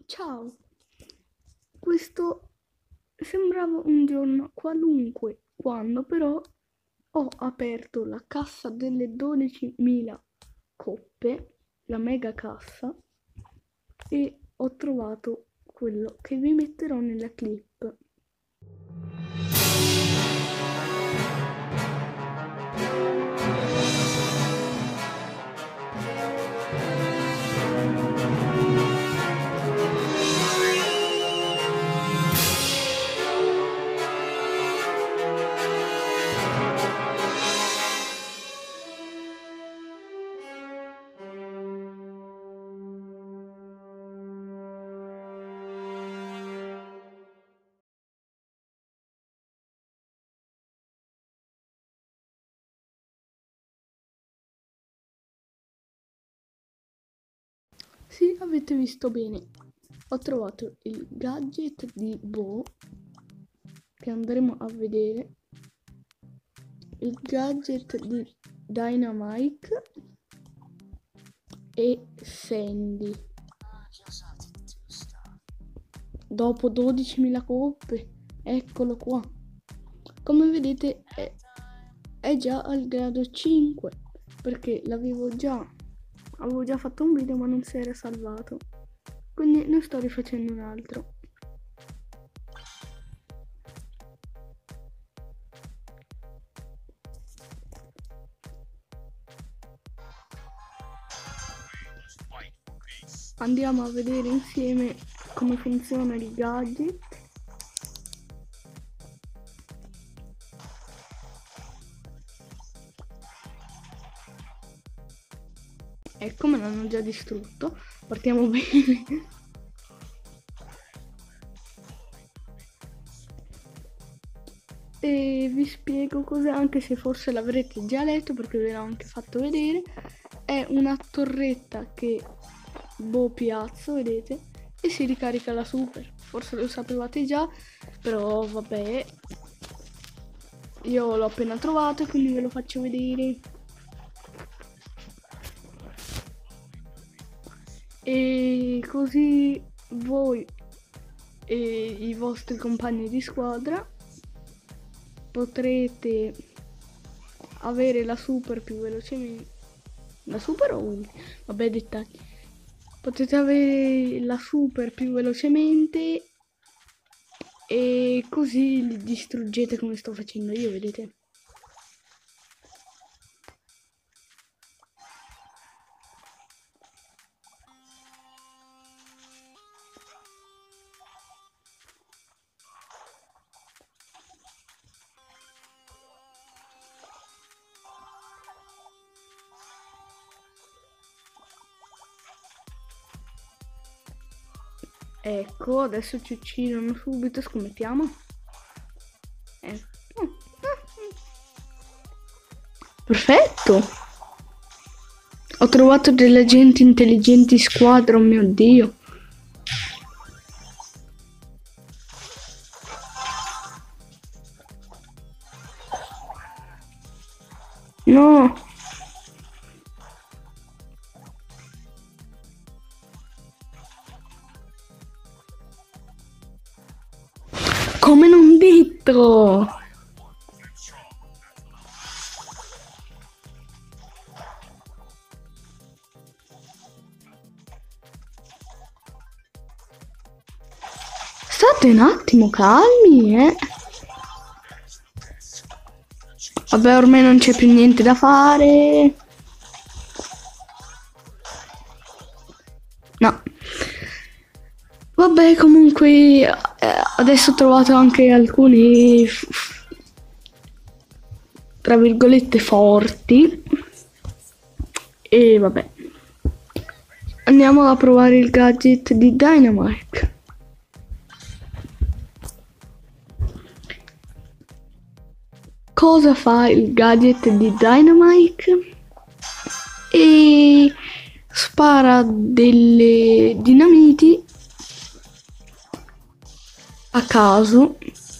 Ciao, questo sembrava un giorno qualunque, quando però ho aperto la cassa delle 12.000 coppe, la mega cassa, e ho trovato quello che vi metterò nella clip. Sì, avete visto bene. Ho trovato il gadget di Bo, che andremo a vedere, il gadget di Dynamite e Sandy. Dopo 12.000 coppe, eccolo qua. Come vedete è già al grado 5, perché avevo già fatto un video ma non si era salvato, quindi ne sto rifacendo un altro. Andiamo a vedere insieme come funziona il gadget. Ecco, me l'hanno già distrutto. Partiamo bene. E vi spiego cos'è, anche se forse l'avrete già letto perché ve l'ho anche fatto vedere. È una torretta che piazzo, vedete? E si ricarica la super. Forse lo sapevate già, però vabbè. Io l'ho appena trovato, quindi ve lo faccio vedere. E così voi e i vostri compagni di squadra potrete avere la super più velocemente. La super o vabbè, dettagli. Potete avere la super più velocemente e così li distruggete come sto facendo io, vedete? Ecco, adesso ci uccidono subito, scommettiamo. Perfetto! Ho trovato delle agenti intelligenti squadra, oh mio Dio. No! Come non detto! State un attimo calmi, Vabbè, ormai non c'è più niente da fare. No. Vabbè, comunque adesso ho trovato anche alcuni, tra virgolette, forti. E vabbè. Andiamo a provare il gadget di Dynamite. Cosa fa il gadget di Dynamite? E spara delle dinamiti a caso,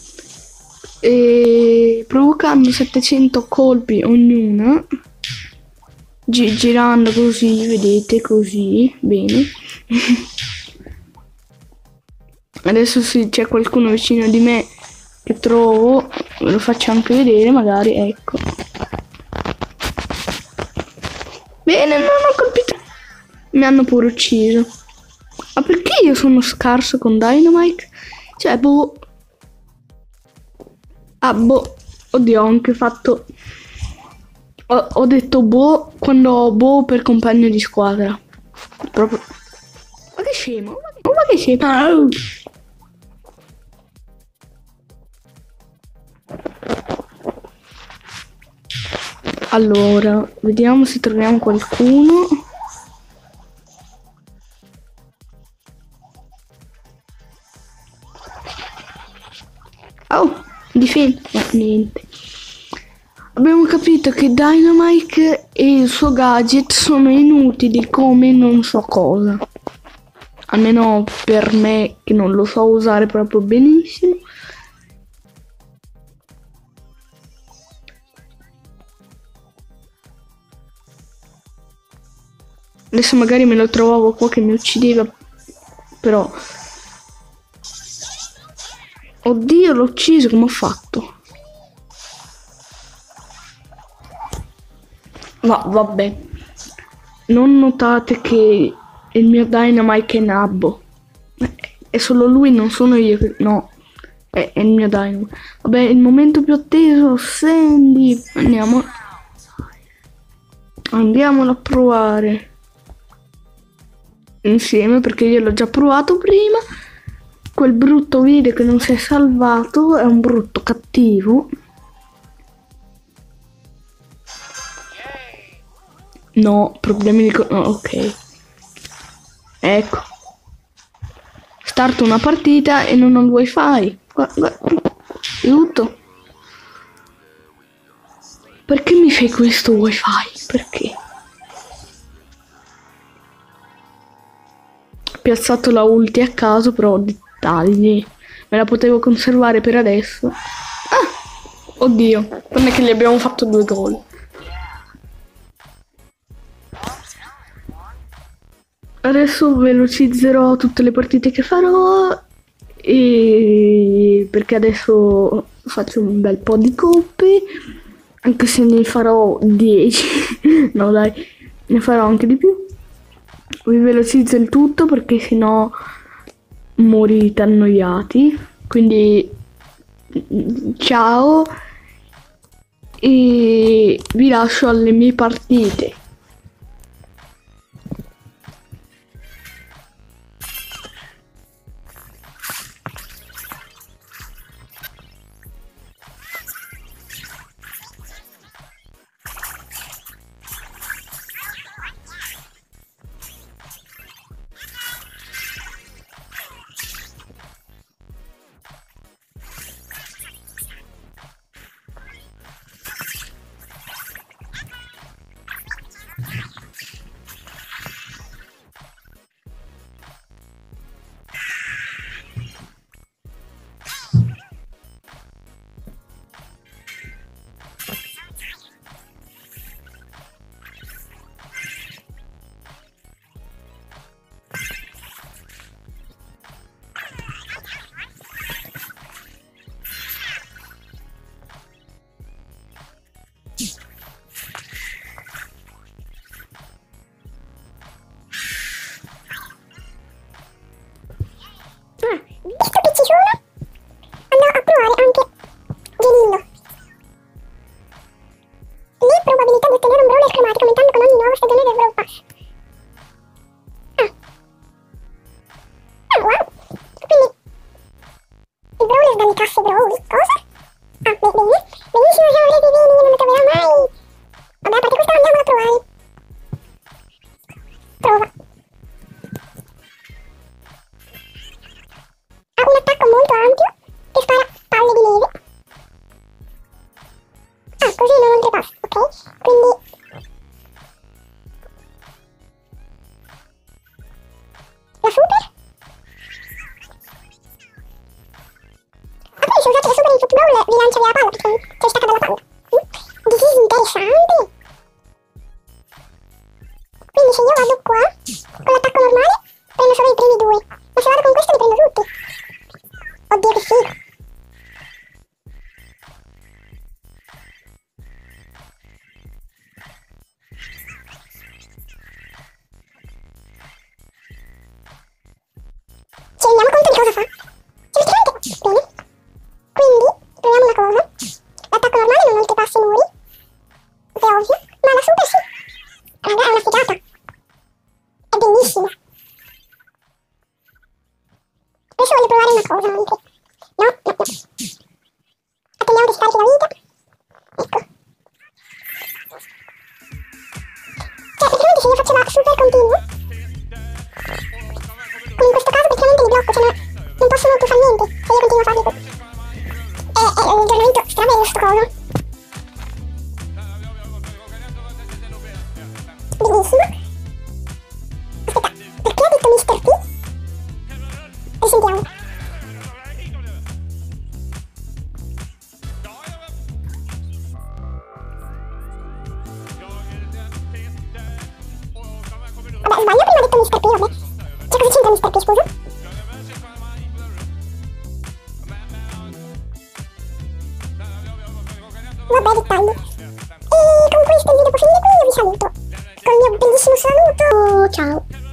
e provocando 700 colpi ognuna, girando così, vedete, così, bene. Adesso se c'è qualcuno vicino di me che trovo, ve lo faccio anche vedere, magari, ecco. Bene, non ho colpito. Mi hanno pure ucciso. Ma perché io sono scarso con Dynamite? Cioè, boh. Ah, boh. Oddio, ho anche fatto... Ho detto boh quando ho boh per compagno di squadra. Proprio... Ma che scemo? Ma che scemo? Oh. Allora, vediamo se troviamo qualcuno. Oh, difendo. Niente. Abbiamo capito che Dynamite e il suo gadget sono inutili come non so cosa. Almeno per me che non lo so usare proprio benissimo. Adesso magari me lo trovavo qua che mi uccideva, però... Oddio, l'ho ucciso, come ho fatto? Vabbè. Non notate che il mio Dynamite è Nabbo. È solo lui, non sono io che... No, è il mio Dynamite. Vabbè, il momento più atteso, Sandy. Andiamolo a provare. Insieme, perché io l'ho già provato prima. Quel brutto video che non si è salvato è un brutto cattivo. No, problemi di... No, ok. Ecco. Starto una partita e non ho il wifi. Guarda. Aiuto. Perché mi fai questo wifi? Perché? Ho piazzato la ulti a caso, però dettagli. Me la potevo conservare per adesso. Ah! Oddio. Non è che gli abbiamo fatto 2 gol. Adesso velocizzerò tutte le partite che farò e perché adesso faccio un bel po' di coppe, anche se ne farò 10, no dai, ne farò anche di più. Vi velocizzo il tutto perché sennò morite annoiati, quindi ciao e vi lascio alle mie partite. Visto che ci sono, andrò a provare anche Gelillo. Le probabilità di ottenere un brawler cromatico aumentando con ogni nuova stagione del Brawl Pass. Wow. Quindi i brawler dalle casse Brawl, cosa? Bene. Benissimo, siamo presi bene, io non lo troverò mai. Vabbè, a parte questo andiamo a provare. Prova. Ha un attacco molto ampio che spara palle di neve. Così non oltrepassa, ok? Quindi... La super? Poi se usate la super in football vi lancia via la palla perché c'è stacca dalla palla. Interessante. Quindi se io vado qua con l'attacco normale prendo solo i primi 2, ma se vado con questo li prendo tutti. Oddio, che figo. Ci rendiamo conto di cosa fa? Ci mettiamo anche... Bene. Quindi, proviamo una cosa. L'attacco normale non oltrepassa i muri. È ovvio. Ma la super sì. Raga, è una figata. È bellissima. Adesso voglio provare una cosa anche. No, no, no. Attendiamo che scarichi la vita. Ecco. Cioè, praticamente se io faccio la super continuo, come in questo caso praticamente li blocco, cioè non possono più fare niente se io continuo a farli così. È un aggiornamento strabello sto coso. Bellissimo. Aspetta, perché ha detto Mr. P? Risentiamo. Vabbè, sbaglio, prima ha detto Mr. P, vabbè. Cioè, cosa c'entra Mr. P, scusa? Vabbè, dettagli. E con questo il video può finire qui, io vi saluto. Con il mio bellissimo saluto. Ciao.